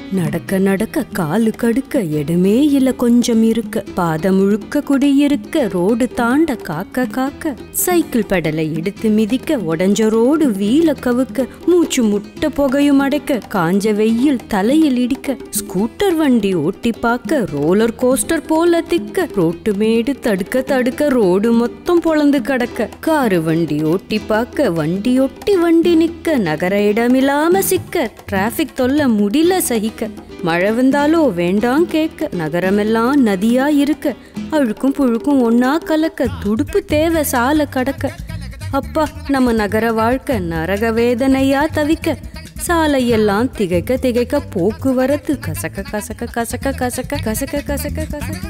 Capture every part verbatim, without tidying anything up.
நடக்க நடக்க காலு கடுக்க இடமே இல்ல கொஞ்சம் இருக்க பாதம் முழுக்க குடியிருக்க ரோடு தாண்ட காக்க காக்க சைக்கிள் பெடலை எடுத்து மிதிக்க உடஞ்ச ரோடு வீல கவுக்க மூச்சு முட்டை புகையும் அடைக்க காஞ்ச வெயில் தலையில் இடிக்க ஸ்கூட்டர் வண்டி ஓட்டி பார்க்க ரோலர் கோஸ்டர் போல திக்க ரோட்டு மேடு தடுக்க தடுக்க ரோடு மொத்தம் பொழந்து கடக்க காரு வண்டி ஓட்டி பார்க்க வண்டி ஒட்டி வண்டி நிக்க நகர இடமில்லாம சிக்க டிராபிக் தொல்ல முடியல சகிக்க மழை வந்தாலோ வேண்டாம் கேட்க நகரமெல்லாம் நதியா இருக்க அழுக்கும் புழுக்கும் ஒன்னா கலக்க துடுப்பு தேவை சால கடக்க அப்பா நம்ம நகர வாழ்க்கை நரக வேதனையா தவிக்க சாலையெல்லாம் திகைக்க திகைக்க போக்குவரத்து கசக்க கசக்க கசக்க கசக்க கசக்க கசக்க கசக்க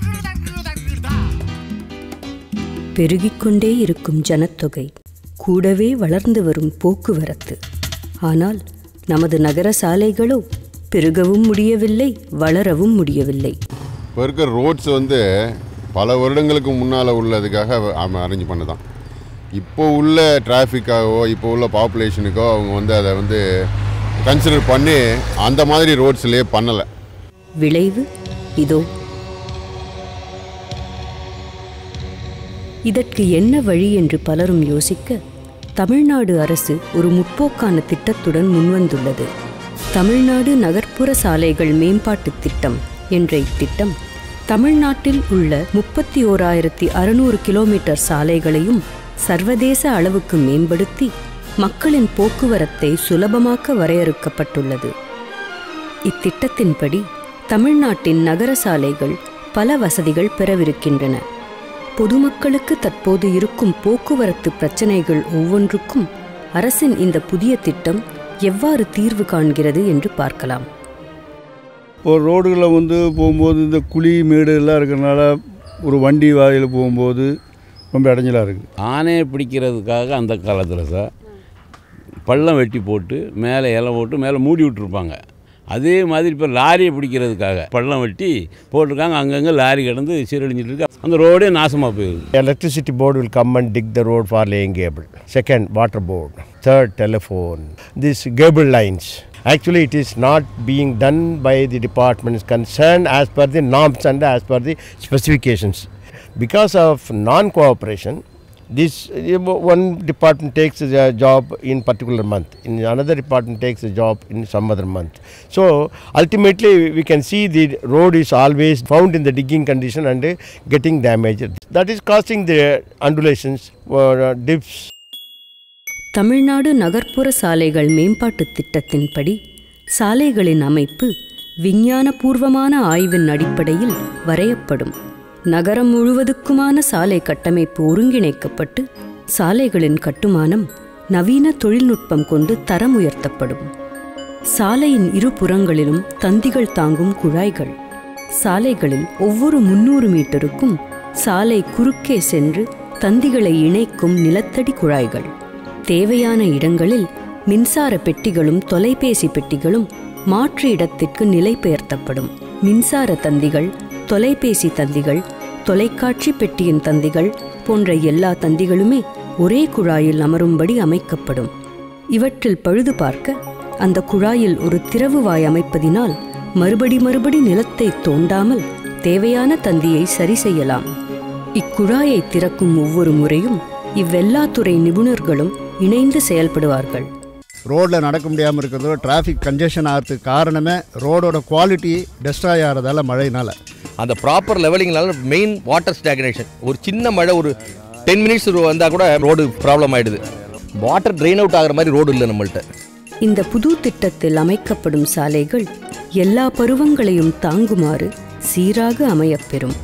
பெருகிக்கொண்டே இருக்கும் ஜனத்தொகை, கூடவே வளர்ந்து வரும் போக்குவரத்து. ஆனால் நமது நகர சாலைகளோ பெருகவும் முடியவில்லை, வளரவும் முடியவில்லை. இப்போ இருக்கிற ரோட்ஸ் வந்து பல வருடங்களுக்கு முன்னால் உள்ளதுக்காக அரேஞ்ச் பண்ணதான். இப்போ உள்ள டிராஃபிக்காகவோ இப்போ உள்ள பாப்புலேஷனுக்கோ அவங்க வந்து அதை வந்து கன்சிடர் பண்ணி அந்த மாதிரி ரோட்ஸ்லேயே பண்ணலை. விளைவு இதோ. இதற்கு என்ன வழி என்று பலரும் யோசிக்க தமிழ்நாடு அரசு ஒரு முற்போக்கான திட்டத்துடன் முன்வந்துள்ளது. தமிழ்நாடு நகர்ப்புற சாலைகள் மேம்பாட்டு திட்டம் என்ற இத்திட்டம் தமிழ்நாட்டில் உள்ள முப்பத்தி ஓராயிரத்தி அறுநூறு கிலோமீட்டர் சாலைகளையும் சர்வதேச அளவுக்கு மேம்படுத்தி மக்களின் போக்குவரத்தை சுலபமாக்க வரையறுக்கப்பட்டுள்ளது. இத்திட்டத்தின்படி தமிழ்நாட்டின் நகர சாலைகள் பல வசதிகள் பெறவிருக்கின்றன. பொதுமக்களுக்கு தற்போது இருக்கும் போக்குவரத்து பிரச்சனைகள் ஒவ்வொன்றுக்கும் அரசின் இந்த புதிய திட்டம் எவ்வாறு தீர்வு காண்கிறது என்று பார்க்கலாம். ஒரு ரோடுகளில் வந்து போகும்போது இந்த குழி மேடு எல்லாம் இருக்கிறனால ஒரு வண்டி வாயில் போகும்போது ரொம்ப இடைஞ்சலாக இருக்குது. ஆனையை பிடிக்கிறதுக்காக அந்த காலத்தில் சார் பள்ளம் வெட்டி போட்டு மேலே இலை போட்டு மேலே மூடி விட்டுருப்பாங்க. அதே மாதிரி இப்போ லாரியை பிடிக்கிறதுக்காக பள்ளம் வெட்டி போட்டிருக்காங்க. அங்கங்கே லாரி கிடந்து சீரழிஞ்சிட்டு இருக்கு. அந்த ரோடே நாசமாக போயிடுது. Electricity board will come and dig the road for laying cable. Second, water board. Third, telephone. These cable lines. Actually, it is not being done by the departments concerned as per the norms and as per the specifications. Because of non-cooperation, this one department takes a job in particular month, in another department takes a job in some other month. So ultimately we can see the road is always found in the digging condition and getting damaged. That is causing the undulations or dips. Tamil Nadu நகர்ப்புற சாலைகள் மேம்பாட்டு திட்டத்தின்படி சாலைகளின் அமைப்பு விஞ்ஞானபூர்வமான ஆய்வின் அடிப்படையில் வரையப்படும். நகரம் முழுவதுக்குமான சாலை கட்டமைப்பு ஒருங்கிணைக்கப்பட்டு சாலைகளின் கட்டுமானம் நவீன தொழில்நுட்பம் கொண்டு தரம் உயர்த்தப்படும். சாலையின் இரு புறங்களிலும் தந்திகள் தாங்கும் குழாய்கள். சாலைகளில் ஒவ்வொரு முன்னூறு மீட்டருக்கும் சாலை குறுக்கே சென்று தந்திகளை இணைக்கும் நிலத்தடி குழாய்கள். தேவையான இடங்களில் மின்சார பெட்டிகளும் தொலைபேசி பெட்டிகளும் மாற்று இடத்திற்கு நிலைபெயர்த்தப்படும். மின்சார தந்திகள், தொலைபேசி தந்திகள், தொலைக்காட்சி பெட்டியின் தந்திகள் போன்ற எல்லா தந்திகளுமே ஒரே குழாயில் அமரும்படி அமைக்கப்படும். இவற்றில் பழுது பார்க்க அந்த குழாயில் ஒரு திறவுவாய் அமைப்பதினால் மறுபடி மறுபடி நிலத்தை தோண்டாமல் தேவையான தந்தியை சரி செய்யலாம். இக்குழாயை திறக்கும் ஒவ்வொரு முறையும் இவ்வெல்லா துறை நிபுணர்களும் இணைந்து செயல்படுவார்கள். ரோடில் நடக்க முடியாமல் இருக்கிறதோ டிராஃபிக் கன்ஜெஷன் ஆகிறதுக்கு காரணமே ரோடோட குவாலிட்டி டெஸ்ட்ராய் ஆகிறதால மழையினால். அந்த ப்ராப்பர் லெவலிங்னால மெயின் வாட்டர் ஸ்டாக்னேஷன். ஒரு சின்ன மழை ஒரு டென் மினிட்ஸ் வந்தால் கூட ரோடு ப்ராப்ளம் ஆகிடுது. வாட்டர் ட்ரெயின் அவுட் ஆகிற மாதிரி ரோடு இல்லை நம்மள்கிட்ட. இந்த புது திட்டத்தில் அமைக்கப்படும் சாலைகள் எல்லா பருவங்களையும் தாங்குமாறு சீராக அமையப்பெறும்.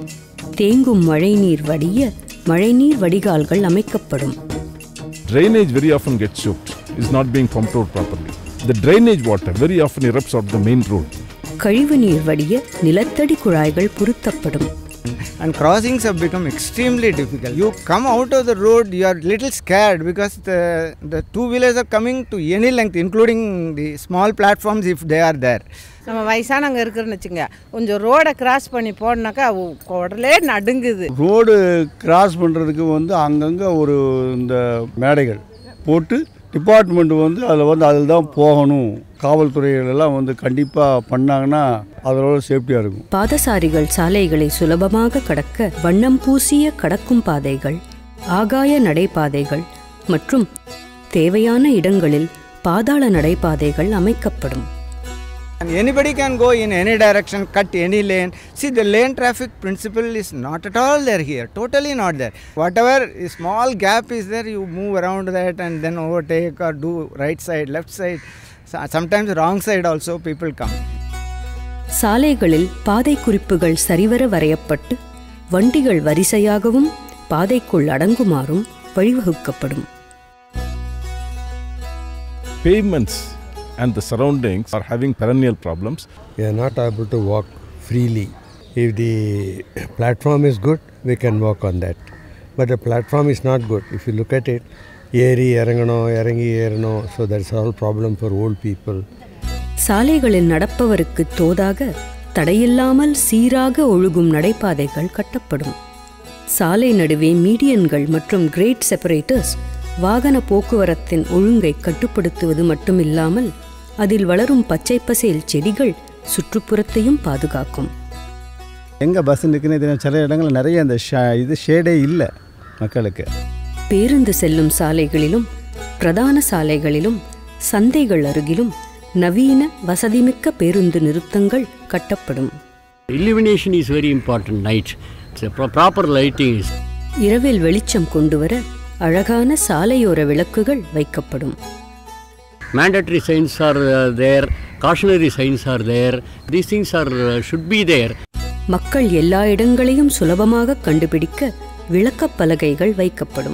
தேங்கும் மழைநீர் வடிய மழைநீர் வடிகால்கள் அமைக்கப்படும். Drainage very often gets choked. Is not being pumped out properly. The drainage water very often erupts out the main road. கழிவு நீர் வடிய நிலத்தடி குழாய்கள் பொருத்தப்படும். And crossings have become extremely difficult. You come out of the road, you are little scared because the the two wheelers are coming to any length, including the small platforms if they are there. நம்ம வயசானவங்க இருக்கிறன்னு வச்சுங்க, கொஞ்சம் ரோடை cross பண்ணி போடனாக்கா உடலே நடுங்குது. Road cross பண்ணுறதுக்கு வந்து அங்கங்கே ஒரு இந்த மேடைகள் போட்டு டிபார்ட்மெண்ட் வந்து அதில் வந்து அதில் தான் போகணும். காவல்துறைகளெல்லாம் வந்து கண்டிப்பாக பண்ணாங்கன்னா அதோட சேஃப்டியாக இருக்கும். பாதசாரிகள் சாலைகளை சுலபமாக கடக்க வண்ணம் பூசிய கடக்கும் பாதைகள், ஆகாய நடைபாதைகள் மற்றும் தேவையான இடங்களில் பாதாள நடைபாதைகள் அமைக்கப்படும். And anybody can go in any direction, cut any lane. See, the lane traffic principle is not at all there here, totally not there. Whatever small gap is there, you move around that and then overtake or do right side, left side. Sometimes wrong side also people come. சாலைகளில் பாதை குறிப்புகள் சரிவர வரையப்பட்டு வண்டிகள் வரிசையாகவும் பாதைக்குள் அடங்குமாறும் வழிவகுக்கப்படும். Pavements and the surroundings are having perennial problems. We are not able to walk freely. If the platform is good, we can walk on that. But the platform is not good. If you look at it, ஏறி இறங்கணும், இறங்கி ஏறணும். So that's all problem for old people. சாலைகளில் நடப்பவருக்கு தோதாக தடையில்லாமல் சீராக ஒழுகும் நடைபாதைகள் கட்டப்படும். சாலை நடுவே மீடியன்கள் மற்றும் கிரேட் செப்பரேட்டர்ஸ் வாகன போக்குவரத்தின் ஒழுங்கை கட்டுப்படுத்துவது மட்டுமில்லாமல் அதில் வளரும் பச்சை பசேல் செடிகள் சுற்றுப்புறத்தையும் பாதுகாக்கும். எங்கே பஸ் நிற்குன்னு சில இடங்களில் நிறைய அந்த இது ஷேடே இல்லை மக்களுக்கு. பேருந்து செல்லும் சாலைகளிலும் பிரதான சாலைகளிலும் சந்தைகள் அருகிலும் நவீன வசதிமிக்க பேருந்து நிறுத்தங்கள் கட்டப்படும். Illumination is very important night. It's a proper lighting is. இரவில் வெளிச்சம் கொண்டுவர அழகான சாலையோர விளக்குகள் வைக்கப்படும். Mandatory signs are there, cautionary signs are there. These things are should be there. மக்கள் எல்லா இடங்களையும் சுலபமாக கண்டுபிடிக்க விளக்கப் பலகைகள் வைக்கப்படும்.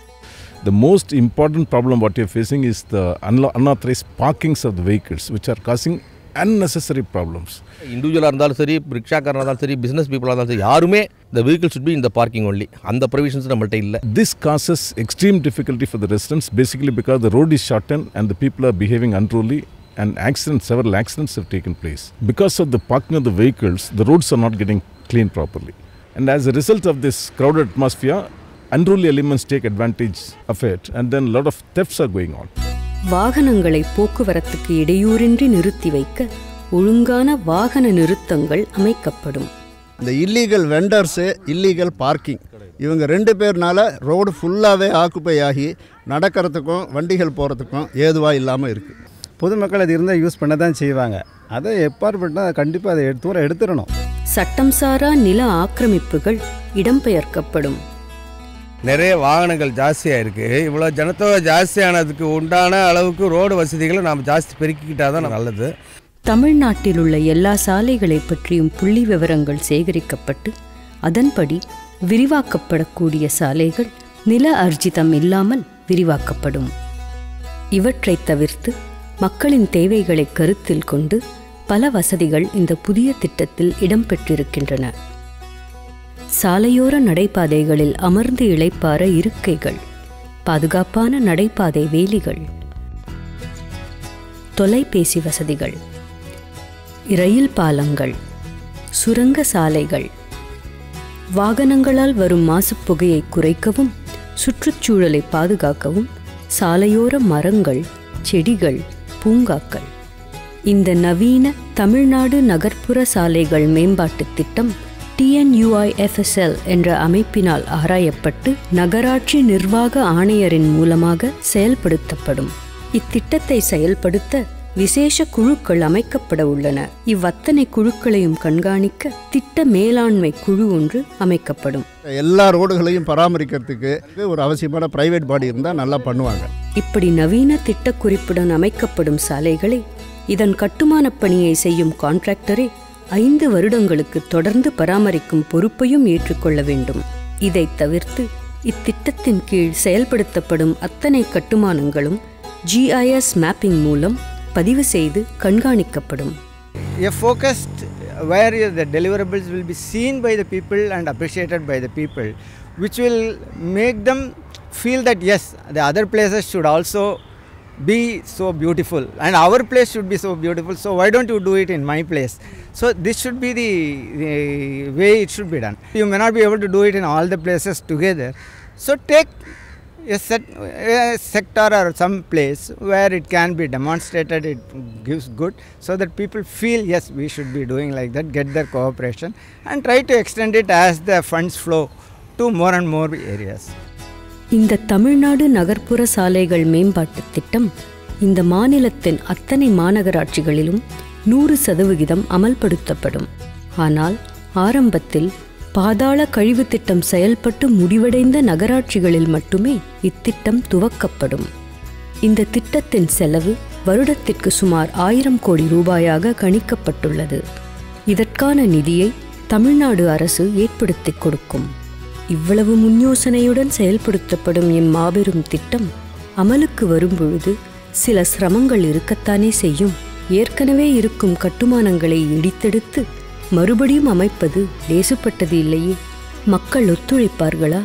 The most important problem what you are facing is the unauthorized parkings of the vehicles, which are causing unnecessary problems. இண்டிவிஜுவலாக இருந்தாலும் சரி, ரிக்ஷாக்காரனாக இருந்தாலும் சரி, பிஸ்னஸ் பீப்புளாக இருந்தாலும் சரி, யாருமே the vehicle should be in the parking only. அந்த provisions நம்மள்ட்ட இல்லை. This causes extreme difficulty for the residents, basically because the road is shortened and the people are behaving unruly and accidents, several accidents have taken place. Because of the parking of the vehicles, the roads are not getting cleaned properly. And as a result of this crowded atmosphere, unruly elements take advantage of it and then a lot of thefts are going on. வாகனங்களை போக்குவரத்துக்கு இடையூறின்றி நிறுத்தி வைக்க ஒழுங்கான வாகன நிறுத்தங்கள் அமைக்கப்படும். இந்த illegal வெண்டர்ஸு, illegal parking, இவங்க ரெண்டு பேர்னால ரோடு ஃபுல்லாகவே ஆக்குப்பை ஆகி நடக்கிறதுக்கும் வண்டிகள் போகிறதுக்கும் ஏதுவாக இல்லாமல் இருக்குது. பொதுமக்கள் அது இருந்தால் யூஸ் பண்ண தான் செய்வாங்க. அதை எப்பாற்பட்டால் கண்டிப்பாக அதை தூரம் எடுத்துடணும். சட்டம் சாரா நில ஆக்கிரமிப்புகள் இடம்பெயர்க்கப்படும். நிறைய வாகனங்கள் ஜாஸ்தியாக இருக்குது. இவ்வளோ ஜனத்தொகை ஜாஸ்தியானதுக்கு உண்டான அளவுக்கு ரோடு வசதிகளை நாம் ஜாஸ்தி பெருக்கிக்கிட்டால் தான் நல்லது. தமிழ்நாட்டில் உள்ள எல்லா சாலைகளை பற்றியும் புள்ளி விவரங்கள் சேகரிக்கப்பட்டு அதன்படி விரிவாக்கப்படக்கூடிய சாலைகள் நில அர்ஜிதம் இல்லாமல் விரிவாக்கப்படும். இவற்றை தவிர்த்து மக்களின் தேவைகளை கருத்தில் கொண்டு பல வசதிகள் இந்த புதிய திட்டத்தில் இடம்பெற்றிருக்கின்றன. சாலையோர நடைபாதைகளில் அமர்ந்து இளைப்பாற இருக்கைகள், பாதுகாப்பான நடைபாதை வேலிகள், தொலைபேசி வசதிகள், ரயில் பாலங்கள், சுரங்க சாலைகள், வாகனங்களால் வரும் மாசுப்புகையை குறைக்கவும் சுற்றுச்சூழலை பாதுகாக்கவும் சாலையோர மரங்கள், செடிகள், பூங்காக்கள். இந்த நவீன தமிழ்நாடு நகர்ப்புற சாலைகள் மேம்பாட்டு திட்டம் T N U I F S L என்ற அமைப்பினால் ஆராயப்பட்டு நகராட்சி நிர்வாக ஆணையரின் மூலமாக செயல்படுத்தப்படும். இத்திட்டத்தை செயல்படுத்த விசேஷ குழுக்கள் அமைக்கப்பட உள்ளன. இவ்வத்தனை குழுக்களையும் கண்காணிக்க திட்ட மேலாண்மை குழு ஒன்று அமைக்கப்படும். எல்லா ரோடுகளையும் பராமரிக்கிறதுக்கு ஒரு அவசியமான பிரைவேட் பாடி இருந்தால் நல்லா பண்ணுவாங்க. இப்படி நவீன திட்ட குறிப்புடன் அமைக்கப்படும் சாலைகளை இதன் கட்டுமான பணியை செய்யும் கான்ட்ராக்டரே ஐந்து வருடங்களுக்கு தொடர்ந்து பராமரிக்கும் பொறுப்பையும் ஏற்றுக்கொள்ள வேண்டும். இதை தவிர்த்து இத்திட்டத்தின் கீழ் செயல்படுத்தப்படும் அத்தனை கட்டுமானங்களும் ஜி ஐ எஸ் மேப்பிங் மூலம் பதிவு செய்து கண்காணிக்கப்படும். A focused where the deliverables will be seen by the people and appreciated by the people, which will make them feel that yes, the other places should also be so beautiful and our place should be so beautiful, so why don't you do it in my place? So this should be the, the way it should be done. You may not be able to do it in all the places together, so take a, set, a sector or some place where it can be demonstrated, it gives good, so that people feel yes, we should be doing like that, get their cooperation and try to extend it as the funds flow to more and more areas. இந்த தமிழ்நாடு நகர்ப்புற சாலைகள் மேம்பாட்டு திட்டம் இந்த மாநிலத்தின் அத்தனை மாநகராட்சிகளிலும் நூறு சதவிகிதம் அமல்படுத்தப்படும். ஆனால் ஆரம்பத்தில் பாதாள கழிவு திட்டம் செயல்பட்டு முடிவடைந்த நகராட்சிகளில் மட்டுமே இத்திட்டம் துவக்கப்படும். இந்த திட்டத்தின் செலவு வருடத்திற்கு சுமார் ஆயிரம் கோடி ரூபாயாக கணிக்கப்பட்டுள்ளது. இதற்கான நிதியை தமிழ்நாடு அரசு ஏற்படுத்தி கொடுக்கும். இவ்வளவு முன்யோசனையுடன் செயல்படுத்தப்படும் இம்மாபெரும் திட்டம் அமலுக்கு வரும்பொழுது சில சிரமங்கள் இருக்கத்தானே செய்யும். ஏற்கனவே இருக்கும் கட்டுமானங்களை இடித்தெடுத்து மறுபடியும் அமைப்பது லேசுப்பட்டது இல்லையே. மக்கள் ஒத்துழைப்பார்களா?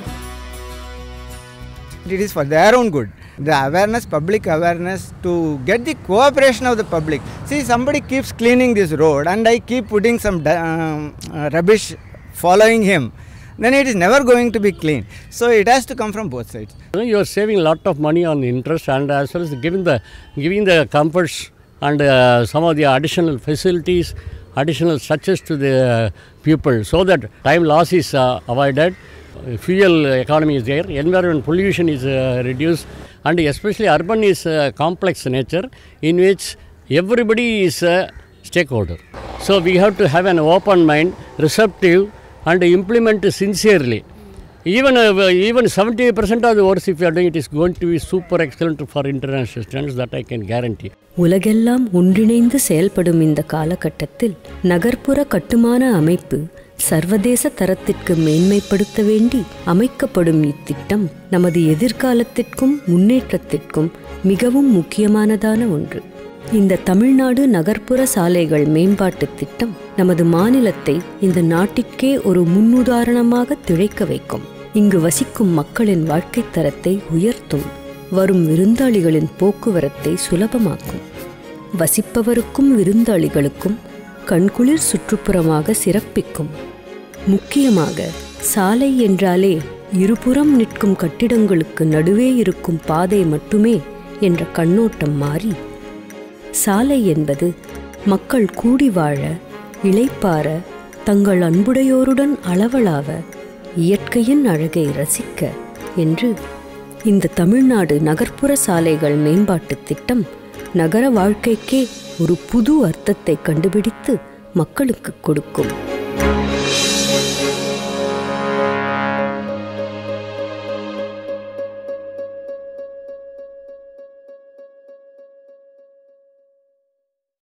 It is for their own good. The awareness, public awareness, to get the cooperation of the public. See, somebody keeps cleaning this road and I keep putting some uh, uh, rubbish following him, then it is never going to be clean. So it has to come from both sides. You are saving a lot of money on interest and as well as giving the, giving the comforts and uh, some of the additional facilities, additional structures to the people, so that time loss is uh, avoided, fuel economy is there, environment pollution is uh, reduced, and especially urban is a complex nature in which everybody is a stakeholder. So we have to have an open mind, receptive and implement sincerely. Even uh, even seventy percent of the works if you are doing it is going to be super excellent for international standards, that I can guarantee. உலகெல்லாம் ஒன்றிணைந்து செயல்படும் இந்த காலகட்டத்தில் நகர்ப்புற கட்டுமான அமைப்பு சர்வதேச தரத்திற்கு மேன்மைப்படுத்த வேண்டி அமைக்கப்படும் இத்திட்டம் நமது எதிர்காலத்திற்கும் முன்னேற்றத்திற்கும் மிகவும் முக்கியமானதான ஒன்று. இந்த தமிழ்நாடு நகர்ப்புற சாலைகள் மேம்பாட்டு திட்டம் நமது மாநிலத்தை இந்த நாட்டிற்கே ஒரு முன்னுதாரணமாக திளைக்க வைக்கும். இங்கு வசிக்கும் மக்களின் வாழ்க்கை தரத்தை உயர்த்தும். வரும் விருந்தாளிகளின் போக்குவரத்தை சுலபமாக்கும். வசிப்பவருக்கும் விருந்தாளிகளுக்கும் கண்குளிர் சுற்றுப்புறமாக சிறப்பிக்கும். முக்கியமாக சாலை என்றாலே இருபுறம் நிற்கும் கட்டிடங்களுக்கு நடுவே இருக்கும் பாதை மட்டுமே என்ற கண்ணோட்டம் மாறி, சாலை என்பது மக்கள் கூடி வாழ, இளைப்பாற, தங்கள் அன்புடையோருடன் அளவலாவ, இயற்கையின் அழகை ரசிக்க என்று இந்த தமிழ்நாடு நகர்ப்புற சாலைகள் மேம்பாட்டு திட்டம் நகர வாழ்க்கைக்கே ஒரு புது அர்த்தத்தை கண்டுபிடித்து மக்களுக்கு கொடுக்கும்.